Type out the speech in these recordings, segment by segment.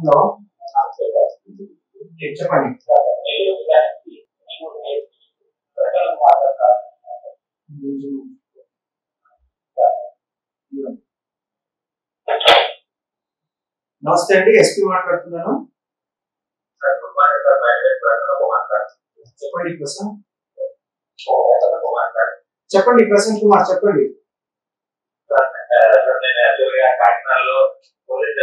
Hello చెప్పండి. నమస్తే అండి, ఎస్పీ మాట్లాడుతున్నాను. చెప్పండి ప్రసన్న. చెప్పండి ప్రసన్న కుమార్, చెప్పండి. కాకినాడలో పోలీస్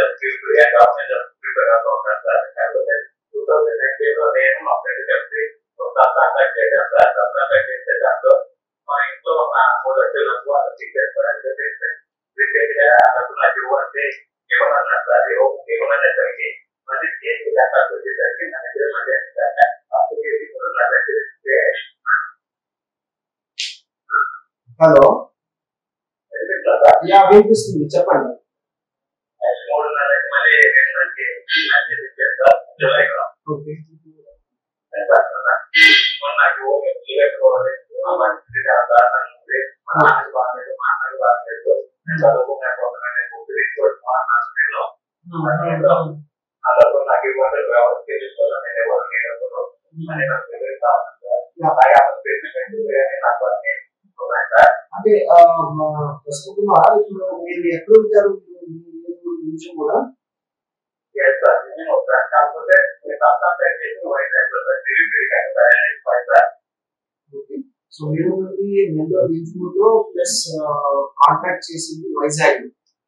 నేను మా ఫ్రెండ్ కలిసి కాంటాక్ట్ చేశాను సార్. కాంటాక్ట్ చేసే దాంట్లో మా ఇంట్లో ఉన్న మూడొచ్చేలకు నాకు ఇవ్వండి ఇవ్వమన్నా సార్. ఇవ్వమనే సరికి మళ్ళీ చేసి కాంటాక్ట్ వచ్చేసరికి నా దగ్గర హలో, వినిపిస్తుంది, చెప్పండి. 3:30కి మళ్ళీ 2:00కి మెసేజ్ ఇచ్చారు సార్. జూలైలో నాకు లేకపోవాలి అందరూ నాకు ఇవ్వండి వ్యవస్థ తీసుకోవాలని ఎవరు అంటే ప్రసన్న కుమార్, ఇప్పుడు మీరు ఎక్కడ ఉంటారు కూడా? సో మీరు నెల్లూరు వింజమూరులో ప్లస్ కాంట్రాక్ట్ చేసింది వైజాగ్.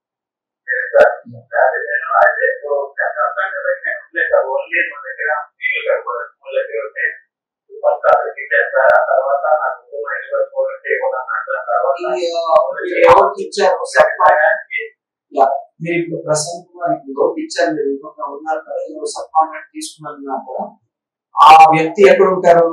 ఎవరికి ఇచ్చారు మీరు ఇప్పుడు ప్రసన్న కుమార్ ఎవరికి ఇచ్చారు? మీరు ఇంకొక ఉన్నారు కదా, ఎవరు సబ్ కాంట్రాక్ట్ తీసుకున్నారు కదా, ఆ వ్యక్తి ఎక్కడ ఉంటారు?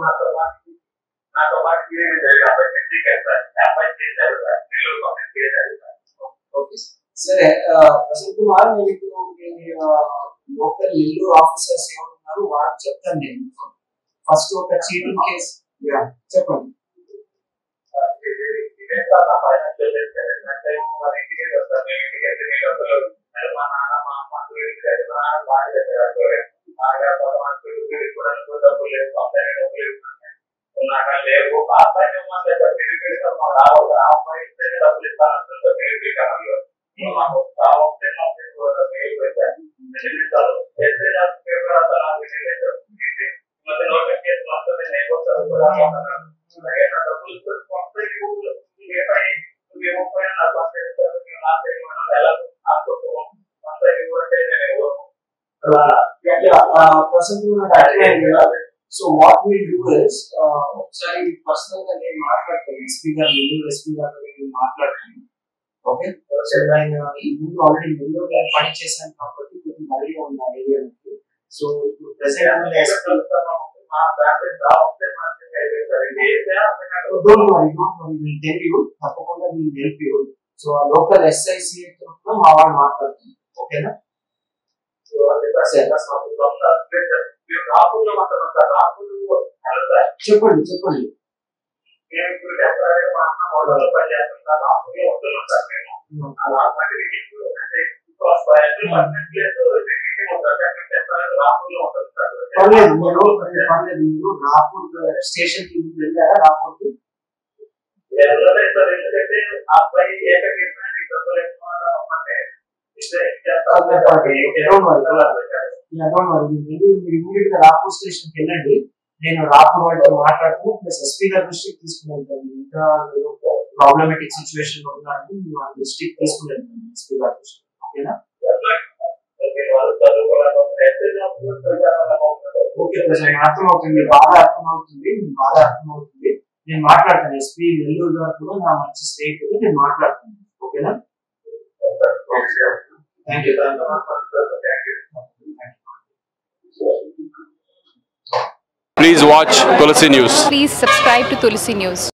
సరే ప్రసన్న కుమార్, నేను ఇప్పుడు లోకల్ నెల్లూరు ఆఫీసర్స్ ఏమన్నారు వారికి చెప్తాను. నేను ఫస్ట్ ఒక చీటింగ్ కేసు చెప్పండి. లేవు ఆ అబ్బాయి రావాలి, ఆ అబ్బాయి డబ్బులు ఇస్తాను మాకు కావాలంటే So what we do is, ఒకసారి పర్సనల్ గా నేను మాట్లాడతాను, ఎస్పీ గారు, నెల్లూరు ఎస్పీ గారు మాట్లాడతాను. ఓకే, సో ఆయన ఈ ముందు ఆల్రెడీ నెల్లూరు పని చేశాను కాబట్టి కొద్దిగా మరీ ఉంది ఆ ఏరియాకి. సో ఇప్పుడు ప్రెసెంట్ తప్పకుండా వీళ్ళు హెల్ప్ యూ. సో ఆ లోకల్ ఎస్ఐసి మా వాళ్ళు మాట్లాడుతుంది. ఓకేనా? చెప్పండి చెప్పండి. పర్లేదు, మీరు రాపూర్ స్టేషన్ కి వెళ్ళారా? రాపూర్ కి రాపూర్ స్టేషన్ కి వెళ్ళండి. నేను రాపూర్ వాళ్ళతో మాట్లాడుతూ ప్లస్ ఎస్పీ గారి దృష్టికి తీసుకుని వెళ్తాను. ఇంకా ప్రాబ్లమేటిక్ సిచ్యువేషన్ లో ఉన్నారని దృష్టికి తీసుకుని వెళ్తాను ఎస్పీ గారి దృష్టికి. ఓకేనా? ఓకే ప్రజలు అర్థమవుతుంది, బాగా అర్థమవుతుంది, బాగా అర్థమవుతుంది. నేను మాట్లాడతాను ఎస్పీ నెల్లూరు గారు కూడా నా మంచి స్నేహితుడు, నేను మాట్లాడుతాను. ఓకేనా? Thank you. Please watch Tulsi News. Please subscribe to Tulsi News.